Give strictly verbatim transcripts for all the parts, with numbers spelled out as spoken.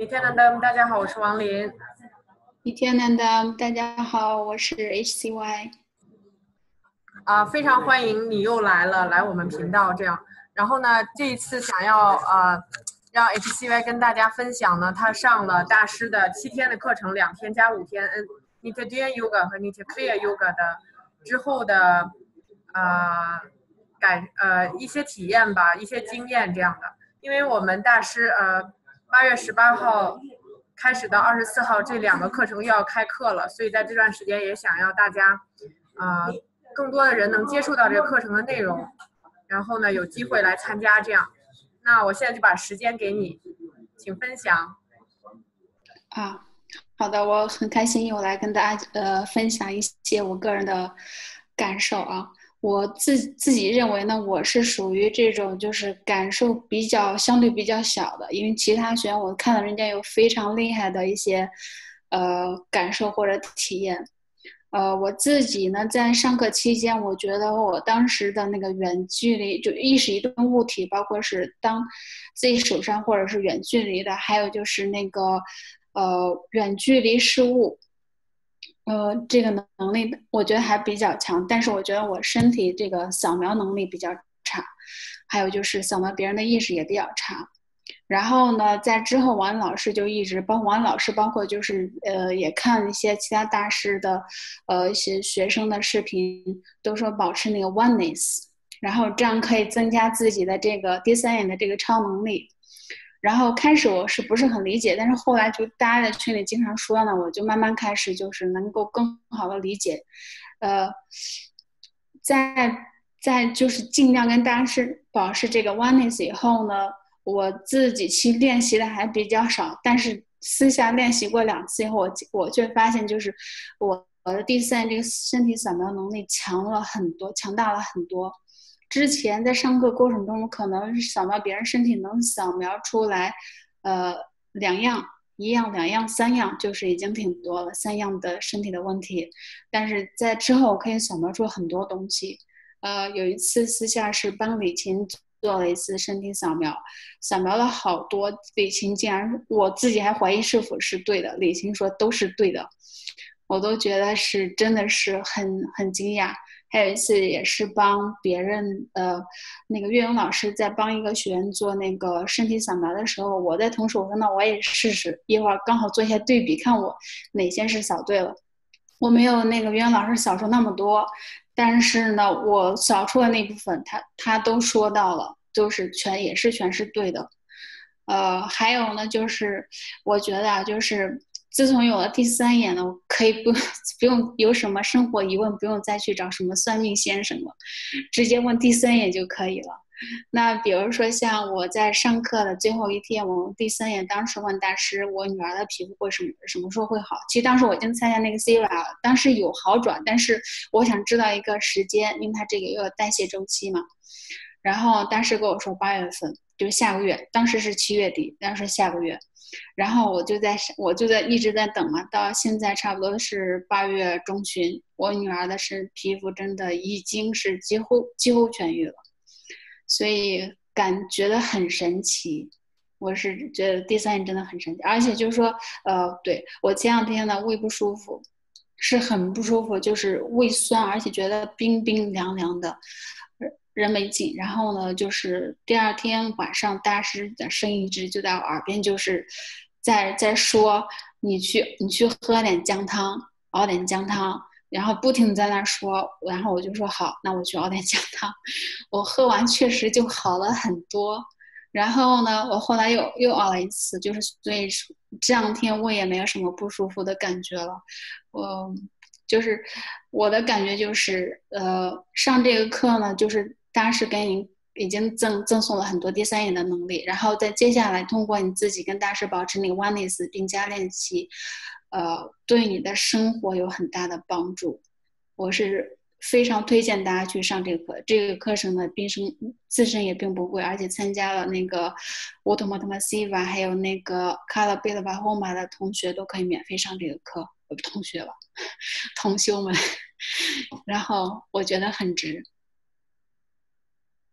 一天的灯，大家好，我是王林。 一天难得，大家好，我是 H C Y。 啊、非常欢迎你又来了，来我们频道这样。然后呢，这一次想要呃让 H C Y 跟大家分享呢，他上了大师的七天的课程，两天加五天，嗯 Nitya Yoga 和 Nitya Kriya Yoga 的之后的呃感呃一些体验吧，一些经验这样的。因为我们大师呃八月十八号开始到二十四号这两个课程又要开课了，所以在这段时间也想要大家呃更多的人能接触到这个课程的内容，然后呢有机会来参加这样。那我现在就把时间给你，请分享。 啊，好的，我很开心又来跟大家呃分享一些我个人的感受啊。我自自己认为呢，我是属于这种就是感受比较相对比较小的，因为其他学员我看到人家有非常厉害的一些呃感受或者体验。呃，我自己呢，在上课期间，我觉得我当时的那个远距离，就意识移动物体，包括是当自己手上或者是远距离的，还有就是那个呃远距离事物，呃，这个能力我觉得还比较强，但是我觉得我身体这个扫描能力比较差，还有就是扫描别人的意识也比较差。然后呢，在之后王老师就一直包括王老师，包括就是呃，也看一些其他大师的呃一些学生的视频，都说保持那个 oneness，然后这样可以增加自己的这个第三眼的这个超能力。然后开始我是不是很理解，但是后来就大家在群里经常说呢，我就慢慢开始就是能够更好的理解，呃，在在就是尽量跟大家是保持这个 oneness 以后呢。我自己去练习的还比较少，但是私下练习过两次以后，我我却发现，就是我我的第三这个身体扫描能力强了很多，强大了很多。之前在上课过程中，可能扫描别人身体能扫描出来，呃，两样、一样、两样、三样，就是已经挺多了，三样的身体的问题。但是在之后，我可以扫描出很多东西。呃，有一次私下是帮李琴做了一次身体扫描，扫描了好多，李琴竟然我自己还怀疑是否是对的，李琴说都是对的，我都觉得是真的是很很惊讶。还有一次也是帮别人，呃，那个岳勇老师在帮一个学员做那个身体扫描的时候，我在同时我说那我也试试，一会儿刚好做一下对比，看我哪些是扫对了。我没有那个岳勇老师扫出那么多，但是呢，我扫出的那部分，他他都说到了，就是全也是全是对的。呃，还有呢，就是我觉得啊，就是自从有了第三眼呢，我可以不不用有什么生活疑问，不用再去找什么算命先生了，直接问第三眼就可以了。那比如说像我在上课的最后一天，我第三眼当时问大师，我女儿的皮肤会什么什么时候会好？其实当时我已经参加那个 C R 了，当时有好转，但是我想知道一个时间，因为它这个有代谢周期嘛。然后当时跟我说八月份，就是下个月，当时是七月底，当时下个月。然后我就在我就在一直在等嘛，到现在差不多是八月中旬，我女儿的是皮肤真的已经是几乎几乎痊愈了。所以感觉得很神奇。我是觉得第三眼真的很神奇，而且就是说，呃，对我前两天呢胃不舒服，是很不舒服，就是胃酸，而且觉得冰冰凉凉的，人没劲。然后呢，就是第二天晚上，大师的声音一直就在我耳边，就是在在说，你去你去喝点姜汤，熬点姜汤，然后不停在那说，然后我就说好，那我去熬点姜汤。我喝完确实就好了很多。然后呢，我后来又又熬了一次，就是所以这两天我也没有什么不舒服的感觉了。我就是我的感觉就是，呃，上这个课呢，就是大师给你已经赠赠送了很多第三眼的能力，然后再接下来通过你自己跟大师保持那个 oneness 并加练习，呃，对你的生活有很大的帮助。我是非常推荐大家去上这个课。这个课程呢，并身自身也并不贵，而且参加了那个 w a t o m a t a m a s i v a 还有那个 Kala b i l a Homa 的同学都可以免费上这个课。不同学了，同修们，然后我觉得很值。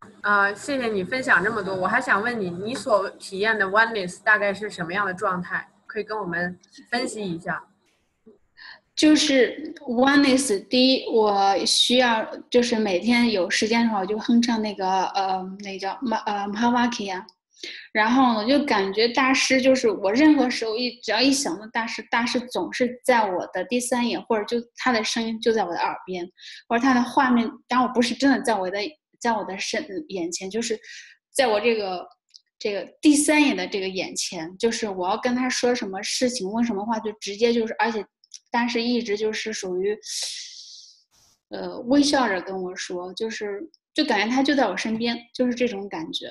呃，谢谢你分享这么多。我还想问你，你所体验的 oneness 大概是什么样的状态？可以跟我们分析一下。 就是 oneness， 第一，我需要就是每天有时间的话，我就哼唱那个呃，那个叫马呃 Mahavaki 啊。然后我就感觉大师就是我任何时候一只要一想到大师，大师总是在我的第三眼，或者就他的声音就在我的耳边，或者他的画面，当然我不是真的在我的在我的身眼前，就是在我这个这个第三眼的这个眼前，就是我要跟他说什么事情，问什么话，就直接就是，而且大师一直就是属于呃微笑着跟我说，就是就感觉他就在我身边，就是这种感觉。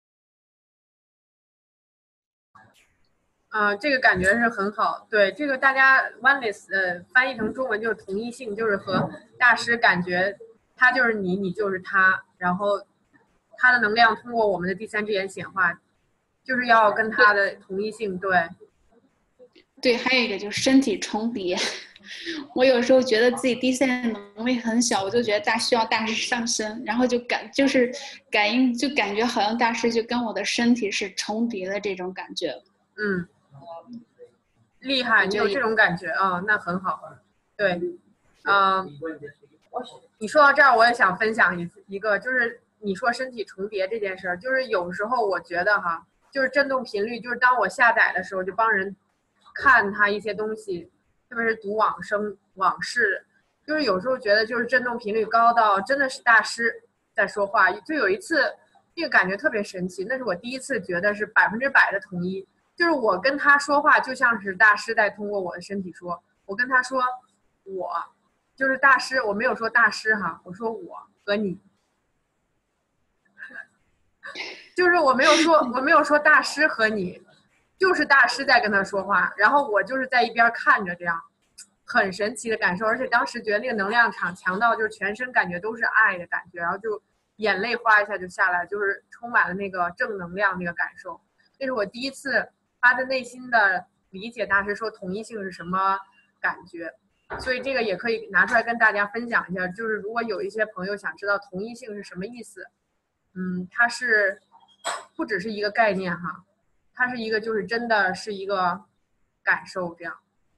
呃，这个感觉是很好。对，这个大家 oneness 呃翻译成中文就是同一性，就是和大师感觉他就是你，你就是他，然后他的能量通过我们的第三只眼显化，就是要跟他的同一性。对， 对，还有一个就是身体重叠。我有时候觉得自己第三眼能力很小，我就觉得大需要大师上身，然后就感就是感应，就感觉好像大师就跟我的身体是重叠的这种感觉。 嗯。厉害，你有这种感觉啊、哦，那很好。对，嗯、呃，你说到这儿，我也想分享一一个，就是你说身体重叠这件事儿，就是有时候我觉得哈，就是振动频率，就是当我下载的时候，就帮人看他一些东西，特别是读往生往事，就是有时候觉得就是振动频率高到真的是大师在说话。就有一次，那个感觉特别神奇，那是我第一次觉得是百分之百的统一。就是我跟他说话，就像是大师在通过我的身体说。我跟他说，我就是大师，我没有说大师哈，我说我和你，就是我没有说我没有说大师和你，就是大师在跟他说话，然后我就是在一边看着，这样很神奇的感受。而且当时觉得那个能量场强到就是全身感觉都是爱的感觉，然后就眼泪哗一下就下来，就是充满了那个正能量那个感受。这是我第一次发自内心的理解大师说同一性是什么感觉，所以这个也可以拿出来跟大家分享一下。就是如果有一些朋友想知道同一性是什么意思，嗯，它是不只是一个概念哈，它是一个就是真的是一个感受这样。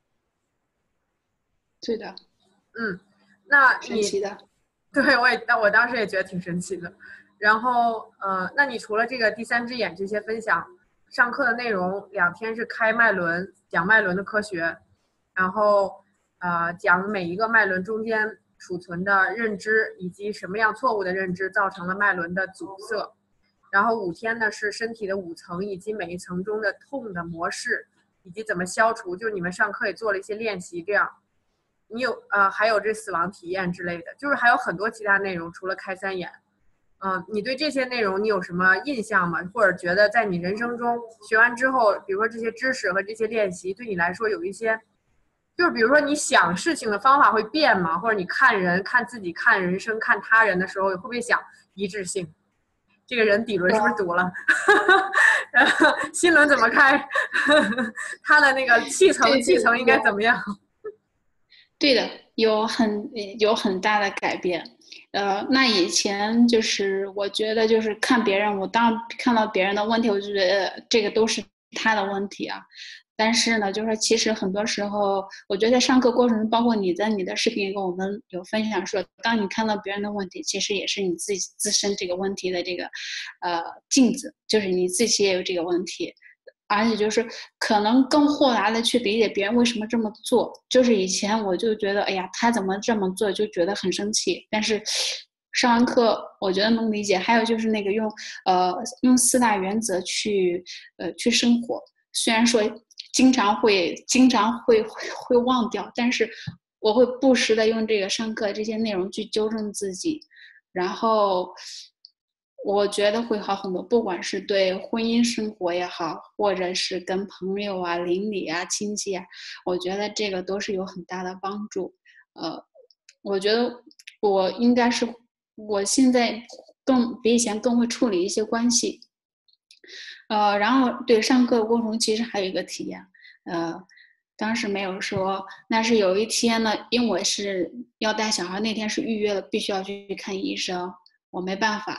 对的， 嗯，那你神奇的。 对我也，但我当时也觉得挺神奇的。然后呃，那你除了这个第三只眼这些分享，上课的内容两天是开脉轮，讲脉轮的科学，然后呃讲每一个脉轮中间储存的认知，以及什么样错误的认知造成了脉轮的阻塞。然后五天呢是身体的五层，以及每一层中的痛的模式，以及怎么消除。就是你们上课也做了一些练习，这样。你有呃，还有这死亡体验之类的，就是还有很多其他内容，除了开三眼。嗯、呃，你对这些内容你有什么印象吗？或者觉得在你人生中学完之后，比如说这些知识和这些练习对你来说有一些，就是比如说你想事情的方法会变吗？或者你看人、看自己、看人生、看他人的时候，会不会想一致性？这个人底轮是不是堵了？然后心轮怎么开？他的那个气层气层应该怎么样？ 对的，有很有很大的改变。呃，那以前就是我觉得就是看别人，我当看到别人的问题，我就觉得这个都是他的问题啊。但是呢，就是其实很多时候，我觉得在上课过程中，包括你在你的视频跟我们有分享说，当你看到别人的问题，其实也是你自己自身这个问题的这个呃镜子，就是你自己也有这个问题。而且就是可能更豁达的去理解别人为什么这么做。就是以前我就觉得，哎呀，他怎么这么做，就觉得很生气。但是上完课，我觉得能理解。还有就是那个用呃用四大原则去呃去生活，虽然说经常会经常会会会忘掉，但是我会不时的用这个上课这些内容去纠正自己，然后。我觉得会好很多，不管是对婚姻生活也好，或者是跟朋友啊、邻里啊、亲戚啊，我觉得这个都是有很大的帮助。呃，我觉得我应该是我现在更比以前更会处理一些关系。呃，然后对上课过程中其实还有一个体验，呃，当时没有说，那是有一天呢，因为我是要带小孩，那天是预约了，必须要去看医生，我没办法。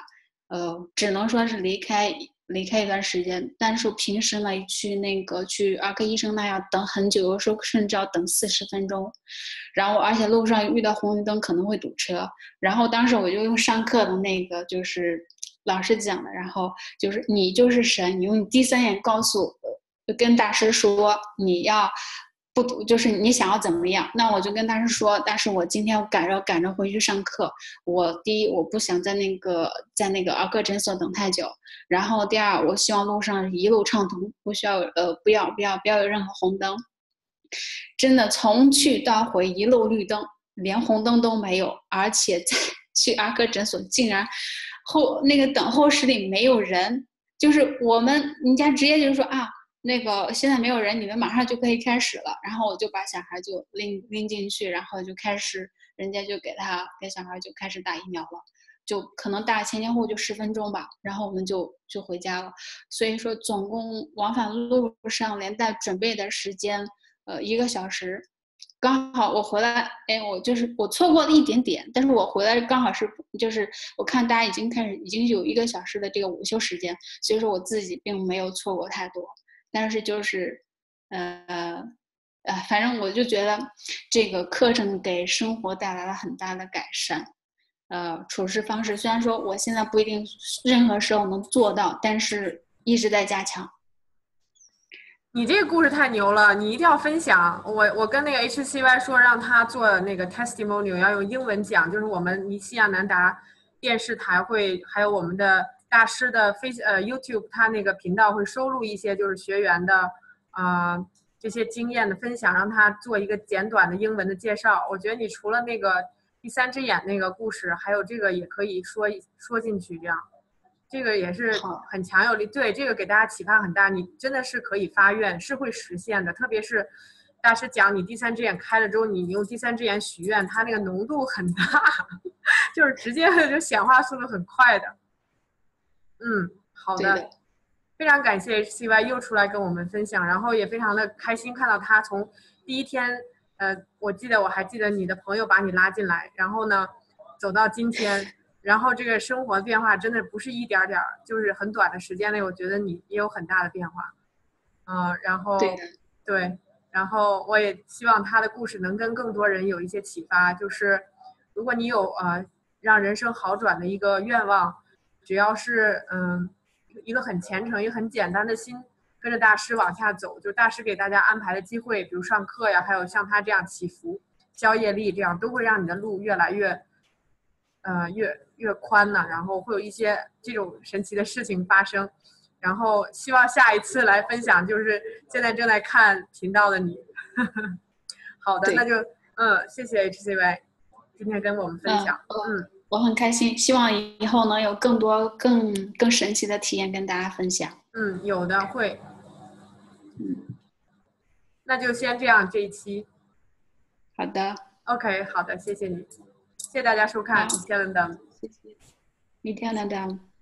呃，只能说是离开离开一段时间。但是平时呢，去那个去儿科医生那要等很久，有时候甚至要等四十分钟。然后而且路上遇到红绿灯可能会堵车。然后当时我就用上课的那个就是老师讲的，然后就是你就是神，你用你第三眼告诉跟大师说你要。不读就是你想要怎么样，那我就跟大师说，大师我今天我赶着赶着回去上课，我第一我不想在那个在那个儿科诊所等太久，然后第二我希望路上一路畅通，不需要呃不要不要不要有任何红灯。真的从去到回一路绿灯，连红灯都没有，而且在去儿科诊所竟然后那个等候室里没有人，就是我们人家直接就说啊。那个现在没有人，你们马上就可以开始了。然后我就把小孩就拎拎进去，然后就开始，人家就给他给小孩就开始打疫苗了，就可能打前前后后就十分钟吧，然后我们就就回家了。所以说总共往返路上连带准备的时间，呃，一个小时。刚好我回来，哎，我就是我错过了一点点，但是我回来刚好是就是我看大家已经开始已经有一个小时的这个午休时间，所以说我自己并没有错过太多。但是就是，呃呃，反正我就觉得这个课程给生活带来了很大的改善。呃，处事方式虽然说我现在不一定任何时候能做到，但是一直在加强。 你这个故事太牛了，你一定要分享。我我跟那个 H C Y 说，让他做那个 testimonial， 要用英文讲，就是我们尼西亚南达电视台会，还有我们的大师的 Face 呃 YouTube， 他那个频道会收录一些就是学员的啊、呃、这些经验的分享，让他做一个简短的英文的介绍。我觉得你除了那个第三只眼那个故事，还有这个也可以说说进去，这样。这个也是很强有力，对，这个给大家启发很大。你真的是可以发愿，是会实现的。特别是大师讲你第三只眼开了之后，你用第三只眼许愿，它那个浓度很大，就是直接就显化速度很快的。嗯，好的， 的非常感谢 H C Y 又出来跟我们分享，然后也非常的开心看到他从第一天，呃，我记得我还记得你的朋友把你拉进来，然后呢，走到今天。然后这个生活变化真的不是一点点，就是很短的时间内，我觉得你也有很大的变化。嗯、呃，然后对, 对，然后我也希望他的故事能跟更多人有一些启发。就是如果你有呃让人生好转的一个愿望，只要是嗯一个很虔诚、一个很简单的心，跟着大师往下走，就大师给大家安排的机会，比如上课呀，还有像他这样祈福、消业力，这样都会让你的路越来越。呃，越越宽呢，然后会有一些这种神奇的事情发生，然后希望下一次来分享，就是现在正在看频道的你。好的，那就嗯，谢谢 H C Y 今天跟我们分享， 嗯，嗯我很开心，希望以后能有更多更更神奇的体验跟大家分享。 嗯，有的会， 嗯， 那就先这样这一期。 好的。 OK， 好的，谢谢你，谢谢大家收看，一天的。 谢谢，一天的。